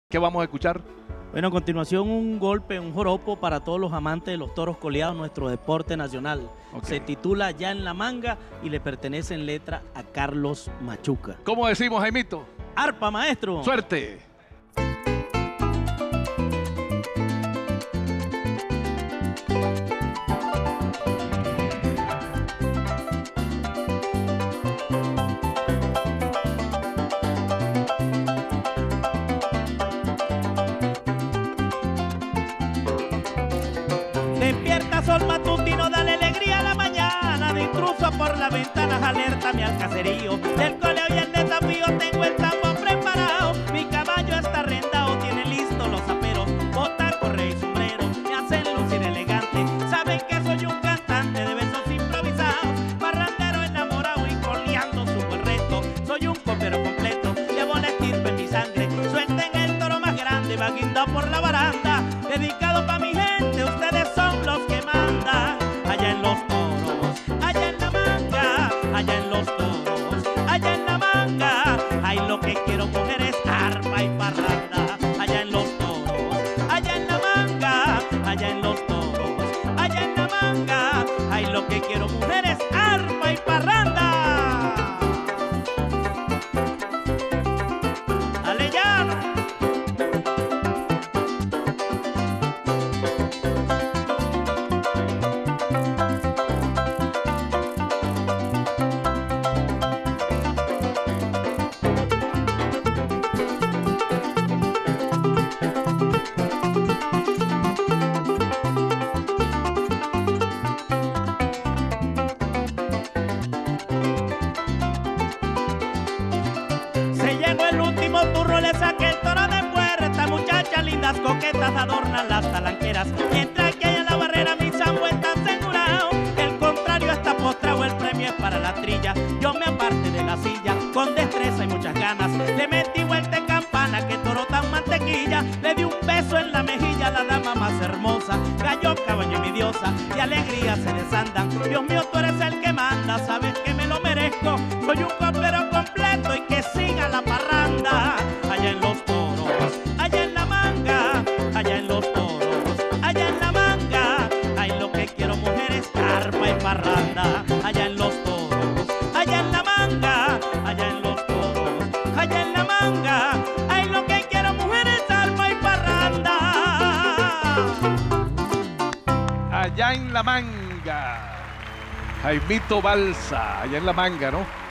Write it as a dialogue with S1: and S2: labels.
S1: ¿Qué vamos a escuchar?
S2: Bueno, a continuación un golpe, un joropo para todos los amantes de los toros coleados, nuestro deporte nacional.
S1: Okay.
S2: Se titula Ya en la Manga y le pertenece en letra a Carlos Machuca.
S1: ¿Cómo decimos, Jaimito?
S2: ¡Arpa, maestro!
S1: ¡Suerte!
S2: Despierta sol matutino, dale alegría a la mañana. De intruso por las ventanas, alértame al caserío. Del coleo y el desafío tengo el tambor preparado. Mi caballo está arrendado, tiene listos los aperos. Bota, correa y sombrero, me hacen lucir elegante. Saben que soy un cantante de besos improvisados. Parrandero enamorado y coleando su buen reto. Soy un copero completo, llevo la estirpe en mi sangre. Suelten el toro más grande, va guindado por la baranda. Dedicado pa' mi gente, ustedes son los que mandan. Allá en los toros, allá en la manga, allá en los toros, allá en la manga. Ay, lo que quiero coger es arpa y parranda. Allá en los toros, allá en la manga, allá en los toros, allá en la manga. Ay, lo que quiero mujer es arpa y parranda. ¡Dale ya! El último turno le saqué el toro de puerta. Muchachas lindas coquetas adornan las talanqueras. Mientras que hay en la barrera mi sambo está asegurado. El contrario está postrado, el premio es para la trilla. Yo me aparte de la silla con destreza y muchas ganas. Le metí vuelta en campana, que toro tan mantequilla. Le di un beso en la mejilla a la dama más hermosa. Gallo, caballo y mi diosa, y alegría se desandan. Dios mío, tú eres el que manda, sabes que me lo merezco. Soy un copero completo y que siga la parranda. Allá en los toros, allá en la manga, allá en los toros, allá en la manga. Ay, lo que quiero mujer es arpa y parranda. Allá en los toros, allá en la manga, allá en los toros, allá en la manga. Ay, lo que quiero mujer es arpa y parranda.
S1: Allá en la manga. Jaimito Balsa, allá en la manga, ¿no?